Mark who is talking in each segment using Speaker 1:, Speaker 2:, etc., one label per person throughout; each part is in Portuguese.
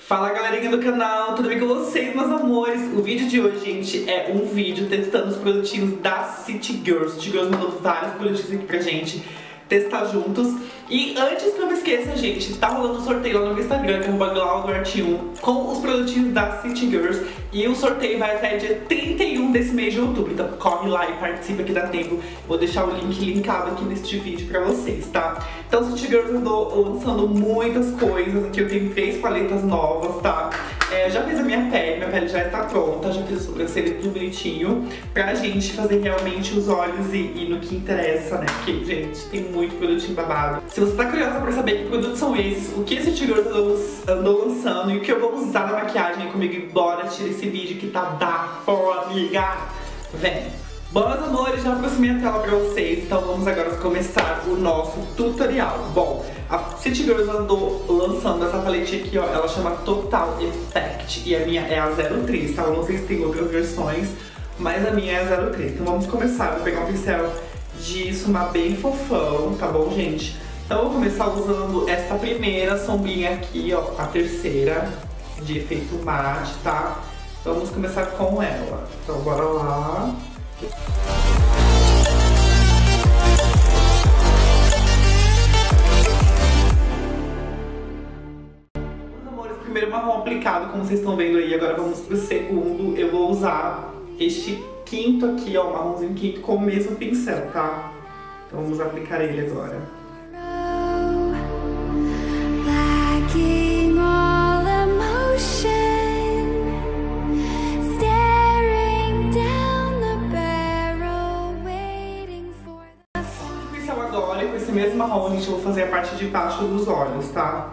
Speaker 1: Fala galerinha do canal, tudo bem com vocês, meus amores? O vídeo de hoje, gente, é um vídeo testando os produtinhos da City Girls. City Girls mandou vários produtinhos aqui pra gente testar juntos. E antes que eu me esqueça, gente, tá rolando um sorteio lá no meu Instagram, que é o GlaudoArt1, com os produtinhos da City Girls. E o sorteio vai até dia 31 desse mês de outubro, então corre lá e participa que dá tempo. Vou deixar o link linkado aqui neste vídeo pra vocês, tá? Então City Girls andou lançando muitas coisas, aqui eu tenho 3 paletas novas, tá? Já fiz a minha pele já está pronta, já fiz a sobrancelha tudo bonitinho, pra gente fazer realmente os olhos e no que interessa, né? Porque, gente, tem muito produtinho babado. Se você tá curiosa pra saber que produtos são esses, o que esse City Girls andou lançando e o que eu vou usar na maquiagem comigo, bora tirar esse vídeo que tá da fora, amiga! Vem! Bom, meus amores, já aproximei a tela pra vocês, então vamos agora começar o nosso tutorial. Bom, a City Girls andou lançando essa paletinha aqui, ó, ela chama Total Effect e a minha é a 03, tá? Eu não sei se tem outras versões, mas a minha é a 03. Então vamos começar, vou pegar um pincel de esfumar bem fofão, tá bom, gente? Então eu vou começar usando esta primeira sombrinha aqui, ó, a terceira, de efeito mate, tá? Então vamos começar com ela. Então bora lá. Meus amores, primeiro marrom aplicado, como vocês estão vendo aí. Agora vamos pro segundo. Eu vou usar este quinto aqui, ó, marronzinho quinto, com o mesmo pincel, tá? Então vamos aplicar ele agora. Agora, com esse mesmo marrom, gente, eu vou fazer a parte de baixo dos olhos, tá?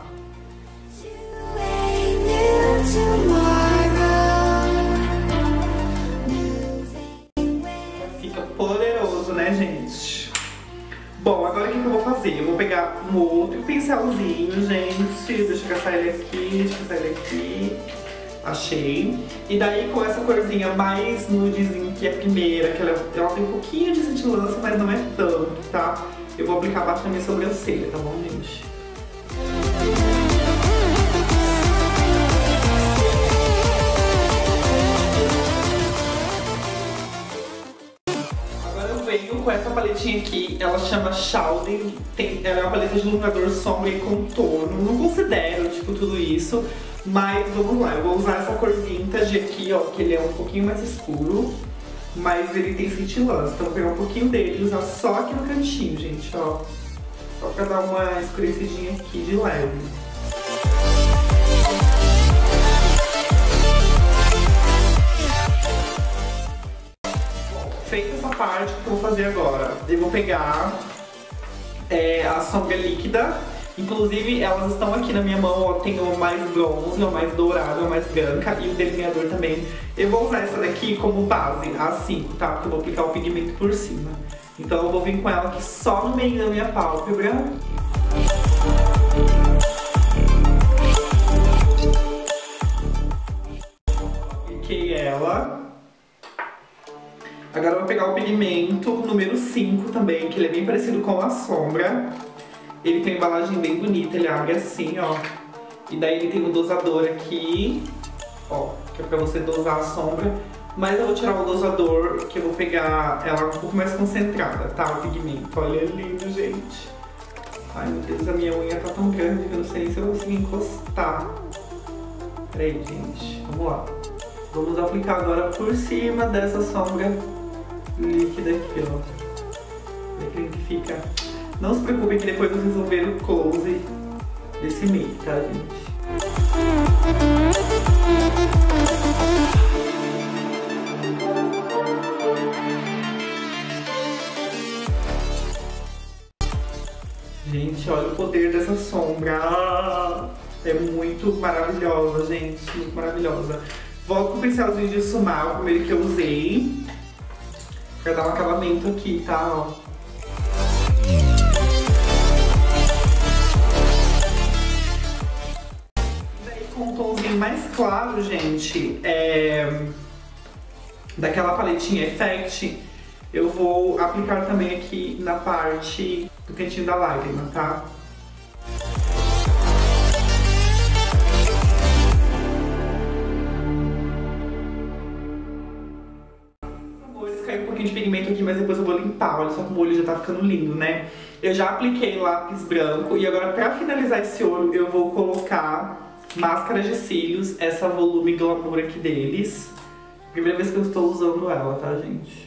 Speaker 1: Fica poderoso, né, gente? Bom, agora o que eu vou fazer? Eu vou pegar um outro pincelzinho, gente. Deixa eu caçar ele aqui, Achei. E daí com essa corzinha mais nudezinha, que é a primeira, que ela tem um pouquinho de cintilância, mas não é tanto, tá? Eu vou aplicar abaixo da minha sobrancelha, tá bom, gente? Agora eu venho com essa paletinha aqui, ela chama Shawty. Ela é uma paleta de iluminador, sombra e contorno. Não considero, tipo, tudo isso. Mas vamos lá, eu vou usar essa cor vintage aqui, ó, que ele é um pouquinho mais escuro, mas ele tem cintilância. Então eu vou pegar um pouquinho dele e usar só aqui no cantinho, gente, ó. Só pra dar uma escurecidinha aqui de leve. Bom, feita essa parte, o que eu vou fazer agora? Eu vou pegar a sombra líquida. Inclusive, elas estão aqui na minha mão, ó, tem o mais bronze, o mais dourado, o mais branca e o delineador também. Eu vou usar essa daqui como base, a 5, tá? Porque eu vou aplicar o pigmento por cima. Então eu vou vir com ela aqui só no meio da minha pálpebra. Apliquei ela. Agora eu vou pegar o pigmento número 5 também, que ele é bem parecido com a sombra. Ele tem uma embalagem bem bonita, ele abre assim, ó. E daí ele tem um dosador aqui, ó, que é pra você dosar a sombra. Mas eu vou tirar o dosador, que eu vou pegar ela um pouco mais concentrada, tá? O pigmento. Olha, é lindo, gente. Ai, meu Deus, a minha unha tá tão grande que eu não sei nem se eu vou conseguir encostar. Peraí, gente. Vamos lá. Vamos aplicar agora por cima dessa sombra líquida aqui, ó. Olha que fica... Não se preocupe que depois vocês vão ver o close desse make, tá, gente? Gente, olha o poder dessa sombra. É muito maravilhosa, gente. Muito maravilhosa. Volto com o pincelzinho de esfumar, o primeiro que eu usei. Pra dar um acabamento aqui, tá? Ó. Um tomzinho mais claro, gente, daquela paletinha Effect, eu vou aplicar também aqui na parte do cantinho da lágrima, tá? tá, olha só como o olho já tá ficando lindo, né? Eu já apliquei lápis branco e agora pra finalizar esse olho eu vou colocar máscara de cílios, essa Volume Glamour aqui deles. Primeira vez que eu estou usando ela, tá, gente?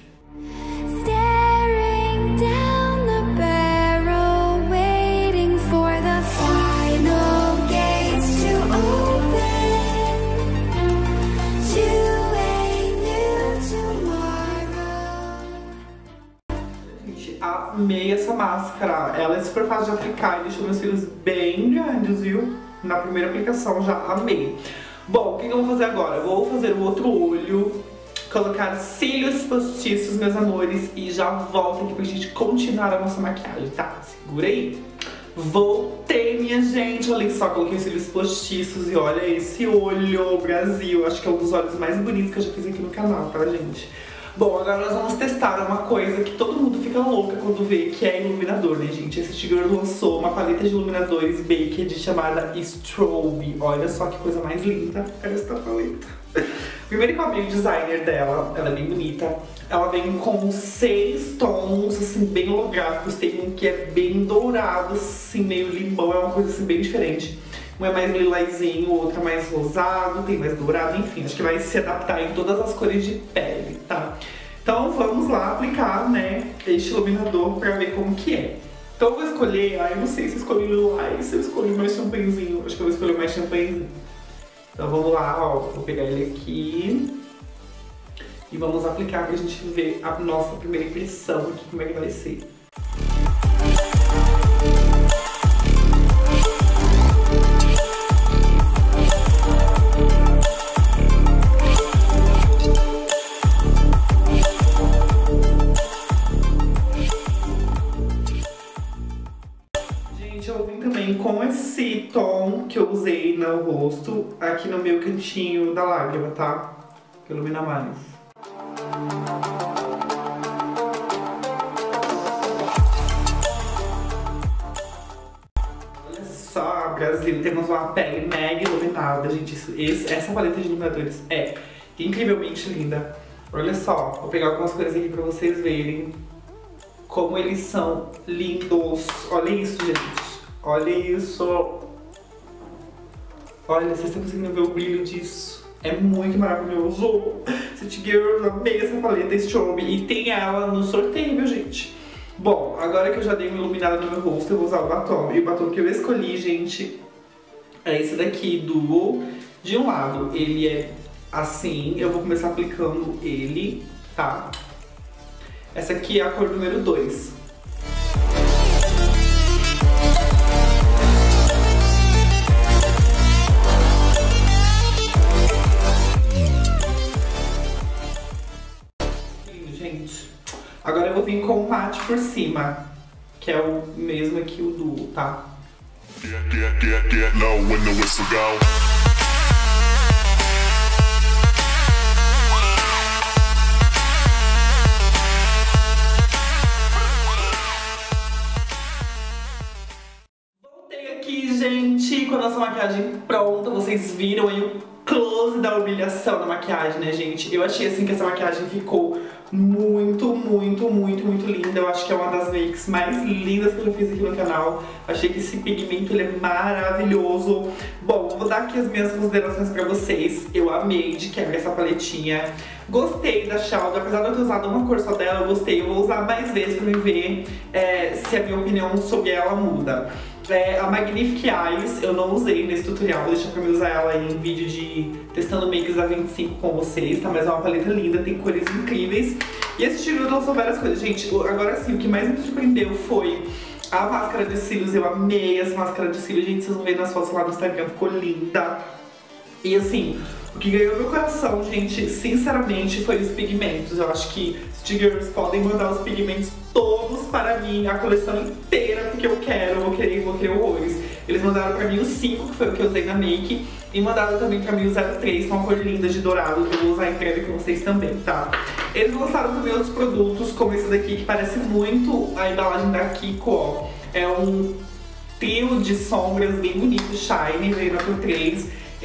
Speaker 1: Amei essa máscara, ela é super fácil de aplicar e deixou meus cílios bem grandes, viu? Na primeira aplicação já amei. Bom, o que eu vou fazer agora? Eu vou fazer o outro olho, colocar cílios postiços, meus amores, e já volto aqui pra gente continuar a nossa maquiagem, tá? Segura aí. Voltei, minha gente, olha só, coloquei cílios postiços e olha esse olho, Brasil. Acho que é um dos olhos mais bonitos que eu já fiz aqui no canal, tá, gente? Bom, agora nós vamos testar uma coisa que todo mundo fica louca quando vê, que é iluminador, né, gente? Esse City Girl lançou uma paleta de iluminadores Baked chamada Strobe. Olha só que coisa mais linda esta paleta. Primeiro que eu amei o designer dela, ela é bem bonita. Ela vem com 6 tons, assim, bem holográficos. Tem um que é bem dourado, assim, meio limão, é uma coisa assim bem diferente. Um é mais lilazinho, o outro é mais rosado, tem mais dourado, enfim, acho que vai se adaptar em todas as cores de pele, tá? Então vamos lá aplicar, né, este iluminador pra ver como que é. Então eu vou escolher, eu não sei se eu escolhi lilás, se eu escolhi mais champanhezinho, acho que eu vou escolher mais champanhezinho. Então vamos lá, ó, vou pegar ele aqui e vamos aplicar pra gente ver a nossa primeira impressão aqui, como é que vai ser. Eu vim também com esse tom que eu usei no rosto, aqui no meu cantinho da lágrima, tá? Que ilumina mais. Olha só, Brasil, temos uma pele mega iluminada, gente. Essa paleta de iluminadores é incrivelmente linda. Olha só, vou pegar algumas coisas aqui pra vocês verem como eles são lindos. Olha isso, gente. Olha isso! Olha, vocês estão conseguindo ver o brilho disso? É muito maravilhoso! City Girl, amei essa paleta Strobe e tem ela no sorteio, viu, gente? Bom, agora que eu já dei uma iluminada no meu rosto, eu vou usar o batom. E o batom que eu escolhi, gente, é esse daqui, Duo. De um lado, ele é assim, eu vou começar aplicando ele, tá? Essa aqui é a cor número 2. Agora eu vou vir com o mate por cima, que é o mesmo aqui, o Duo, tá? Voltei aqui, gente, com a nossa maquiagem pronta. Vocês viram aí o close da humilhação da maquiagem, né, gente? Eu achei, assim, que essa maquiagem ficou muito linda. Eu acho que é uma das makes mais lindas que eu fiz aqui no canal. Achei que esse pigmento, ele é maravilhoso. Bom, vou dar aqui as minhas considerações pra vocês. Eu amei de quebra essa paletinha. Gostei da Chalda, apesar de eu ter usado uma cor só dela, eu gostei. Eu vou usar mais vezes pra me ver se a minha opinião sobre ela muda. A Magnifique Eyes eu não usei nesse tutorial, vou deixar pra me usar ela em vídeo de testando makes da 25 com vocês, tá? Mas é uma paleta linda, tem cores incríveis. E esse estilo lançou várias coisas, gente. Agora sim, o que mais me surpreendeu foi a máscara de cílios. Eu amei essa máscara de cílios, gente, vocês vão ver nas fotos lá no Instagram, ficou linda. E assim, o que ganhou meu coração, gente, sinceramente, foi os pigmentos. Eu acho que City Girls podem mandar os pigmentos todos para mim, a coleção inteira, porque eu vou querer horrores. Eles mandaram pra mim o 5, que foi o que eu usei na make, e mandaram também pra mim o 03, com uma cor linda de dourado, que eu vou usar em breve com vocês também, tá? Eles lançaram também outros produtos, como esse daqui, que parece muito a embalagem da Kiko, ó. É um trio de sombras bem bonito, shine, veio na cor 3.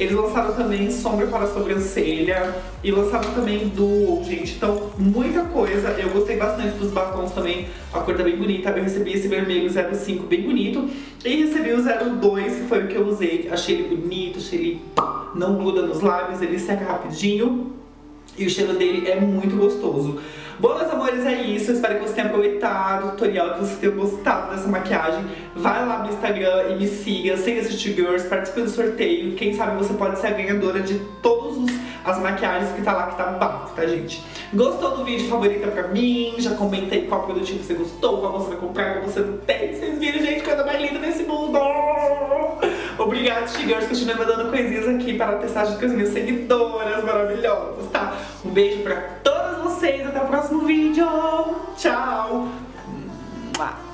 Speaker 1: Eles lançaram também sombra para a sobrancelha e lançaram também duo, gente. Então, muita coisa. Eu gostei bastante dos batons também. A cor tá bem bonita. Eu recebi esse vermelho 05 bem bonito. E recebi o 02, que foi o que eu usei. Achei ele bonito, achei ele não gruda nos lábios, ele seca rapidinho. E o cheiro dele é muito gostoso. Bom, meus amores, é isso. Eu espero que você tenha aproveitado o tutorial, que você tenha gostado dessa maquiagem. Vai lá no Instagram e me siga, siga City Girls, participe do sorteio. Quem sabe você pode ser a ganhadora de todas as maquiagens que tá lá, que tá bafo, tá, gente? Gostou do vídeo? Favorita pra mim? Já comenta aí qual produtinho você gostou, qual você vai comprar, qual você não tem. Vocês viram, gente, coisa mais linda desse mundo! Obrigada, City Girls, continue mandando coisinhas aqui para testar junto com as minhas seguidoras maravilhosas, tá? Um beijo pra todas vocês, até o próximo vídeo. Tchau!